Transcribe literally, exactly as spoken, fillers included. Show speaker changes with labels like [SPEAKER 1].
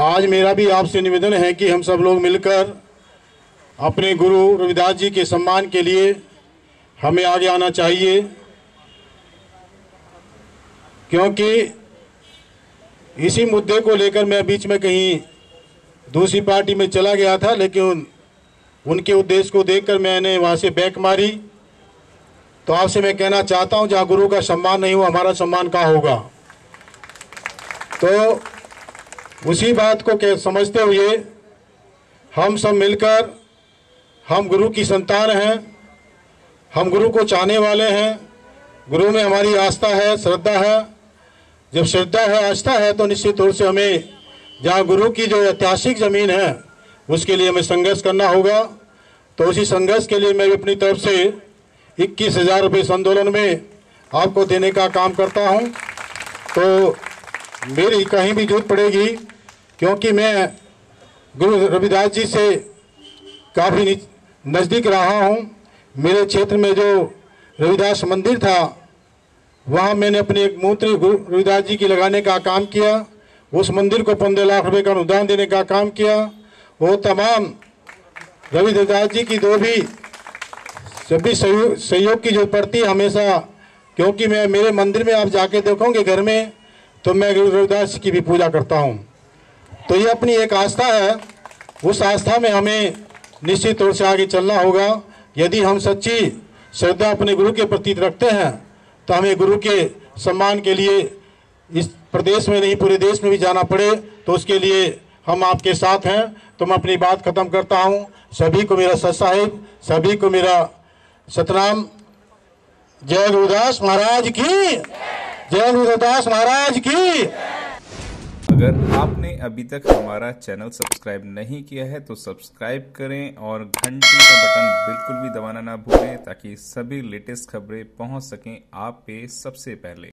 [SPEAKER 1] आज मेरा भी आपसे निवेदन है कि हम सब लोग मिलकर अपने गुरु रविदास जी के सम्मान के लिए हमें आगे आना चाहिए, क्योंकि इसी मुद्दे को लेकर मैं बीच में कहीं दूसरी पार्टी में चला गया था, लेकिन उनके उद्देश्य को देखकर मैंने वहाँ से बैक मारी। तो आपसे मैं कहना चाहता हूँ, जहाँ गुरु का सम्मान नहीं हो हमारा सम्मान कहाँ होगा। तो उसी बात को क्या समझते हुए हम सब मिलकर, हम गुरु की संतान हैं, हम गुरु को चाहने वाले हैं, गुरु में हमारी आस्था है, श्रद्धा है। जब श्रद्धा है, आस्था है, तो निश्चित तौर से हमें जहाँ गुरु की जो ऐतिहासिक ज़मीन है उसके लिए हमें संघर्ष करना होगा। तो उसी संघर्ष के लिए मैं भी अपनी तरफ से इक्कीस हज़ार रुपये इस आंदोलन में आपको देने का काम करता हूँ। तो मेरी कहीं भी जरूरत पड़ेगी, क्योंकि मैं गुरु रविदास जी से काफ़ी नज़दीक रहा हूँ। मेरे क्षेत्र में जो रविदास मंदिर था, वहाँ मैंने अपनी एक मूर्ति गुरु रविदास जी की लगाने का काम किया। उस मंदिर को पंद्रह लाख रुपए का अनुदान देने का काम किया। वो तमाम रविदास जी की जो भी सभी सहयोग सहयोग की जो पड़ती हमेशा, क्योंकि मैं मेरे मंदिर में आप जाके देखोगे घर में, तो मैं गुरु रविदास की भी पूजा करता हूँ। तो ये अपनी एक आस्था है, उस आस्था में हमें निश्चित तौर से आगे चलना होगा। यदि हम सच्ची श्रद्धा अपने गुरु के प्रति रखते हैं तो हमें गुरु के सम्मान के लिए इस प्रदेश में नहीं पूरे देश में भी जाना पड़े, तो उसके लिए हम आपके साथ हैं। तो मैं अपनी बात खत्म करता हूँ। सभी को मेरा सत साहिब, सभी को मेरा सतनाम। जय गुरुदास महाराज की, जय गुरुदास महाराज की।
[SPEAKER 2] अगर आपने अभी तक हमारा चैनल सब्सक्राइब नहीं किया है तो सब्सक्राइब करें और घंटी का बटन बिल्कुल भी दबाना ना भूलें, ताकि सभी लेटेस्ट खबरें पहुंच सकें आप पे सबसे पहले।